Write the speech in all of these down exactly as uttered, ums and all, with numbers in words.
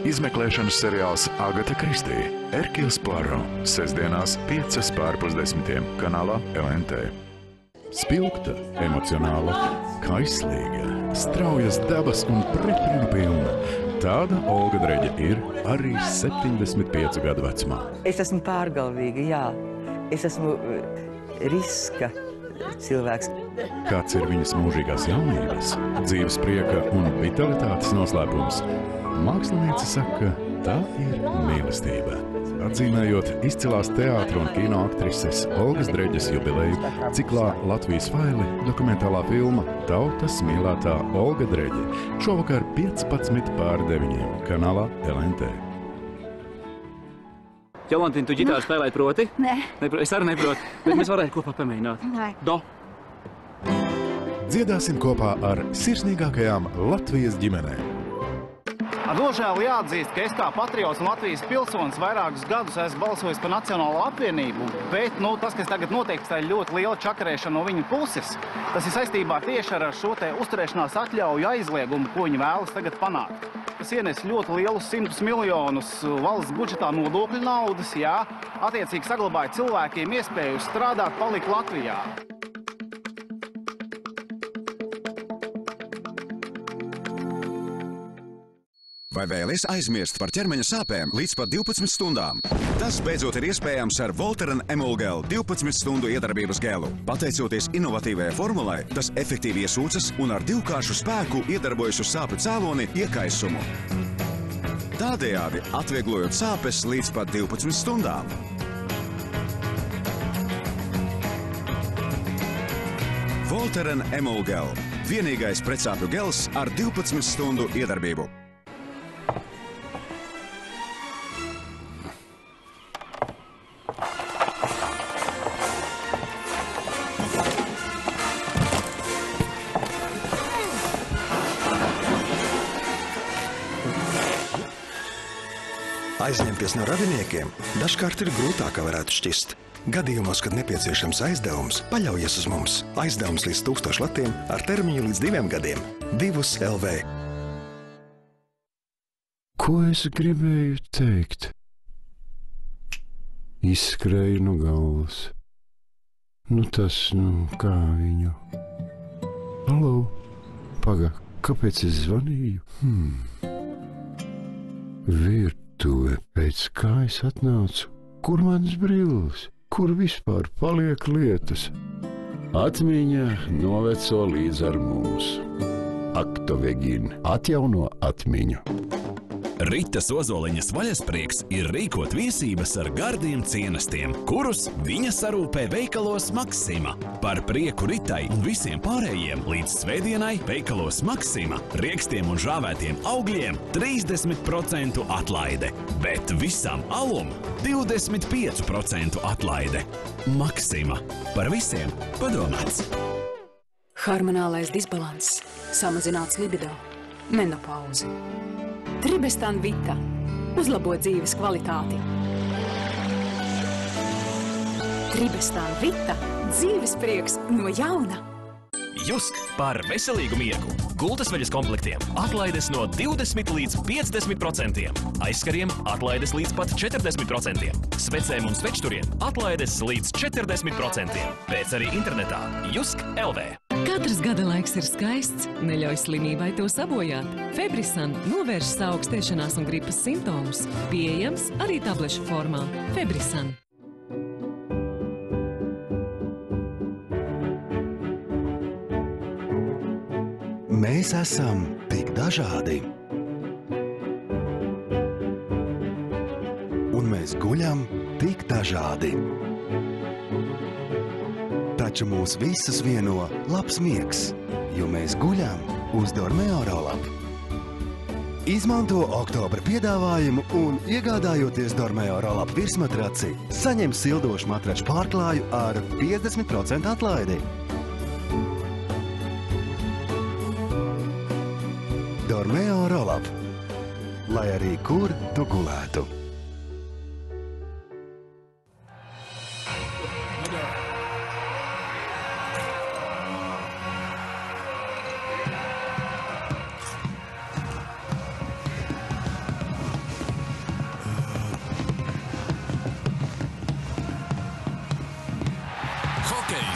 Izmeklēšanas seriāls Agata Kristī, Erkils Poaro, sestdienās piecas pārpusdesmitiem kanālā L N T. Spilgta, emocionāla, kaislīga, straujas dabas un pretrunu pilna. Tāda Olga Dreģe ir arī septiņdesmit piecu gadu vecumā. Es esmu pārgalvīga, jā. Es esmu riska cilvēks. Kāds ir viņas mūžīgās jaunības, dzīves prieka un vitalitātes noslēpums? Māksliniece saka, tā ir mīlestība. Atzīmējot izcilās teātra un kino aktrises Olgas Dreģes jubileju, ciklā Latvijas faili dokumentālā filma Tautas mīlētā Olga Dreģe šovakar piecpadsmit pār deviņiem kanālā L N T. Jolantīna, tu ģitāru spēlēt proti? Nē. Es arī neprotu, bet mēs varētu kopā pamēģināt. Nē. Do. Dziedāsim kopā ar sirsnīgākajām Latvijas ģimenēm. Ar nožēlu jāatzīst, ka es kā patriots un Latvijas pilsonis vairākus gadus esmu balsojis par Nacionālo apvienību, bet nu, tas, kas tagad notiek, tā ir ļoti liela čakarēšana no viņu puses. Tas ir saistībā tieši ar šo te uzturēšanās atļauju aizliegumu, ko viņi vēlas tagad panākt. Tas ienes ļoti lielus simtus miljonus valsts budžetā nodokļu naudas, jā, attiecīgi saglabāja cilvēkiem iespēju strādāt, palikt Latvijā. Vai vēlies aizmirst par ķermeņa sāpēm līdz pat divpadsmit stundām? Tas beidzot ir iespējams ar Voltaren Emulgel divpadsmit stundu iedarbības gelu. Pateicoties inovatīvajai formulai, tas efektīvi iesūcas un ar divkāršu spēku iedarbojas uz sāpju cēloni iekaisumu. Tādējādi atvieglojot sāpes līdz pat divpadsmit stundām. Voltaren Emulgel. Vienīgais pretsāpju gels ar divpadsmit stundu iedarbību. Aizņemties no radiniekiem dažkārt ir grūtāk, kā varētu šķist. Gadījumos, kad nepieciešams aizdevums, paļaujies uz mums. Aizdevums līdz tūkstoš latiem ar termiņu līdz diviem gadiem. Divus L V. Ko es gribēju teikt? Izskrēja no galvas. Nu tas, nu, kā viņu? Halo? Paga, kāpēc es zvanīju? Hmm. Virt. Tuve, pēc kā es atnācu, kur manas brilles, kur vispār paliek lietas. Atmiņa noveco līdz ar mums. Aktovegin atjauno atmiņu. Ritas Ozoliņas vaļasprieks ir rīkot viesības ar gardiem cienestiem, kurus viņa sarūpē veikalos Maksima. Par prieku Ritai un visiem pārējiem līdz svētdienai veikalos Maksima riekstiem un žāvētiem augļiem trīsdesmit procentu atlaide, bet visam alum divdesmit pieci procenti atlaide. Maksima. Par visiem padomāts. Hormonālais disbalanss, samazināts libido, menopauze. Tribestan Vita. Uzlabo dzīves kvalitāti. Tribestan Vita. Dzīves prieks no jauna. Jusk par veselīgu miegu. Gultasveļas komplektiem atlaides no divdesmit līdz piecdesmit procentiem. Aizskariem atlaides līdz pat četrdesmit procentiem. Svecēm un svečturiem atlaides līdz četrdesmit procentiem. Pēc arī internetā Jusk L V. Katrs gada laiks ir skaists, neļauj slimībai to sabojāt. Febrisan novērš saaugstēšanās un gripas simptomus. Pieejams arī tablešu formā. Febrisan. Mēs esam tik dažādi. Un mēs guļam tik dažādi. Taču mūs visus vieno labs miegs, jo mēs guļam uz Dormeo Rolap. Izmanto oktobra piedāvājumu un, iegādājoties Dormeo Rolap virsmatraci, saņem sildošu matraču pārklāju ar piecdesmit procentu atlaidi. Dormeo Rolap, lai arī kur tu gulētu.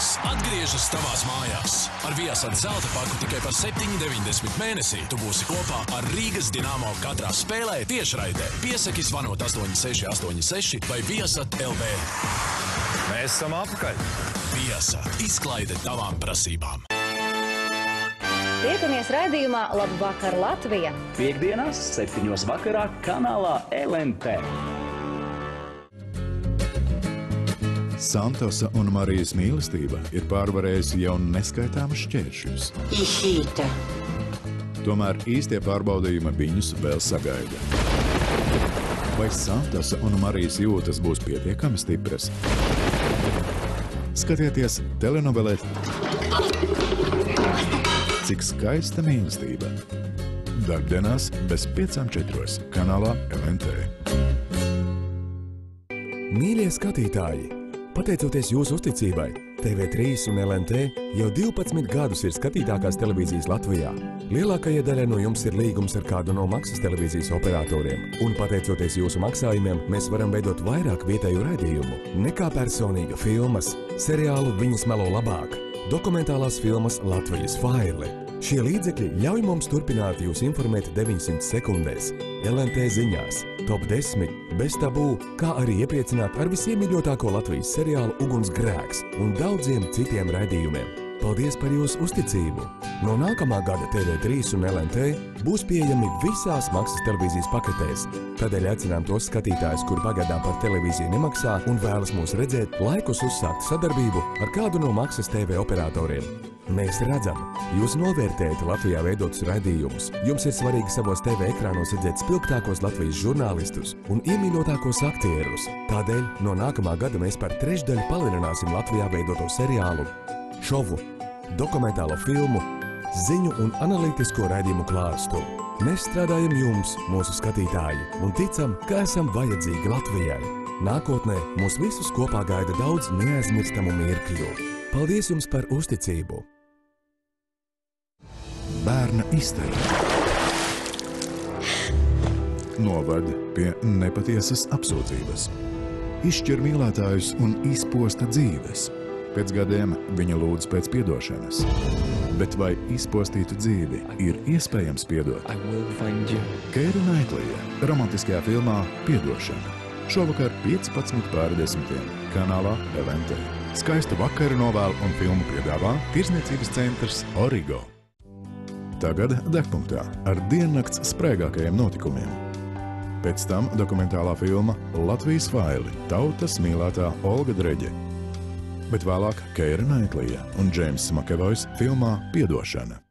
Viesats atgriežas tavās mājās. Ar Viesats zelta paku tikai par septiņi deviņdesmit mēnesī tu būsi kopā ar Rīgas Dinamo katrā spēlē tiešraidē. Piesaki zvanot astoņi seši astoņi seši vai Viesat L V. Mēs esam apakaļ. Viesat, izklaide tavām prasībām. Tiekamies raidījumā Labvakar Latvija. Piektdienās, septiņos vakarā kanālā L N T. Santosa un Marijas mīlestība ir pārvarējusi jau neskaitāmas šķēršļus. Išīta. Tomēr īstie pārbaudījumi viņus vēl sagaida. Vai Santosa un Marijas jūtas būs pietiekami stipras? Skatieties telenovelē Cik skaista mīlestība. Darbdienās bez piecām četros kanālā L N T. Mīļie skatītāji! Pateicoties jūsu uzticībai, T V trīs un L N T jau divpadsmit gadus ir skatītākās televīzijas Latvijā. Lielākajai daļai no jums ir līgums ar kādu no maksas televīzijas operatoriem, un pateicoties jūsu maksājumiem, mēs varam veidot vairāk vietēju raidījumu, nekā personīga filmas, seriālu Viņas melo labāk, dokumentālās filmas Latvijas faili. Šie līdzekļi ļauj mums turpināt jūs informēt deviņsimt sekundēs, L N T ziņās, top desmit, bez tabū, kā arī iepriecināt ar visiemīļotāko Latvijas seriālu Uguns grēks un daudziem citiem raidījumiem. Paldies par jūsu uzticību! No nākamā gada T V trīs un L N T būs pieejami visās maksas televīzijas paketēs. Tādēļ aicinām tos skatītājus, kur pagaidām par televīziju nemaksā un vēlas mūs redzēt, laikus uzsākt sadarbību ar kādu no maksas T V operatoriem. Mēs redzam, jūs novērtējat Latvijā veidotus raidījumus. Jums ir svarīgi savos T V ekrānos redzēt spilgtākos Latvijas žurnālistus un iemīļotākos aktierus. Tādēļ no nākamā gada mēs par trešdaļu palielināsim Latvijā veidoto seriālu, šovu, dokumentālo filmu, ziņu un analītisko raidījumu klāstu. Mēs strādājam jums, mūsu skatītāji, un ticam, ka esam vajadzīgi Latvijai. Nākotnē mūs visus kopā gaida daudz neaizmirstamu mirkļu. Paldies jums par uzticību! Bērna iztara novada pie nepatiesas apsūdzības. Izšķir mīlētājus un izposta dzīves. Pēc gadiem viņa lūdz pēc piedošanas. Bet vai izpostītu dzīvi ir iespējams piedot? Keira Naitlija romantiskajā filmā Piedošana. Šovakar piecpadsmit pār desmitiem kanālā L N T. Skaistu vakaru novēl un filmu piedāvā Tirzniecības centrs Origo. Tagad degpunktā ar diennakts spraigākajiem notikumiem. Pēc tam dokumentālā filma Latvijas faili tautas mīlētā Olga Dreģe. Bet vēlāk Keira Naitlija un Džeimss Makevojs filmā Piedošana.